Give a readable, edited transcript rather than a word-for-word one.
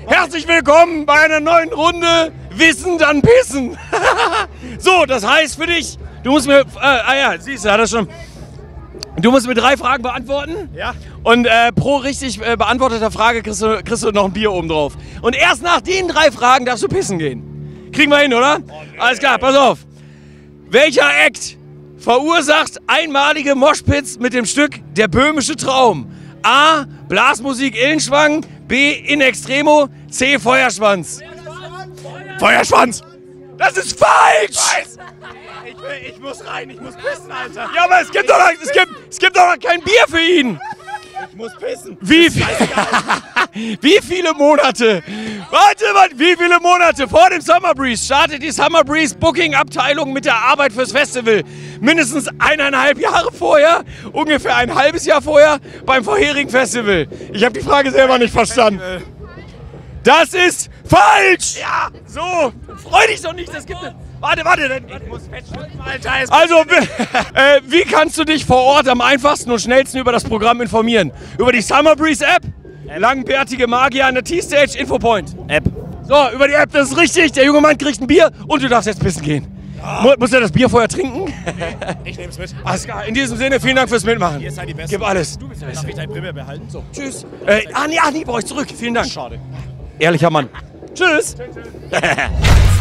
Herzlich willkommen bei einer neuen Runde Wissen, dann Pissen. So, das heißt für dich, du musst mir, siehst du, hat er schon. Du musst mir 3 Fragen beantworten. Ja. Und pro richtig beantworteter Frage kriegst du noch ein Bier oben drauf. Und erst nach den 3 Fragen darfst du pissen gehen. Kriegen wir hin, oder? Oh, nee. Alles klar, pass auf. Welcher Act verursacht einmalige Moshpits mit dem Stück Der böhmische Traum? A. Blasmusik Illenschwang. B. In Extremo. C. Feuerschwanz. Feuerschwanz! Das ist falsch! Ich muss rein, ich muss pissen, Alter. Ja, aber es gibt doch noch kein Bier für ihn. Ich muss pissen. Wie viele Monate? Warte, wie viele Monate vor dem Summer Breeze startet die Summer Breeze Booking Abteilung mit der Arbeit fürs Festival? Mindestens 1,5 Jahre vorher, ungefähr ein halbes Jahr vorher beim vorherigen Festival. Ich habe die Frage selber nicht verstanden. Das ist falsch! Ja! So, freu dich doch nicht, das gibt es. Warte. Ich muss festschwitzen, Alter. Also, wie kannst du dich vor Ort am einfachsten und schnellsten über das Programm informieren? Über die Summer Breeze App, langbärtige Magier an der T-Stage, Infopoint. App. So, über die App, das ist richtig. Der junge Mann kriegt ein Bier und du darfst jetzt pissen gehen. Muss er das Bier vorher trinken? Ich nehm's mit. Alles klar, in diesem Sinne, vielen Dank fürs Mitmachen. Ihr seid die Besten. Gib alles. Du bist der Beste. Darf ich dein Primme behalten? So. Tschüss. Nee, brauche ich zurück. Vielen Dank. Schade. Ehrlicher Mann. Tschüss.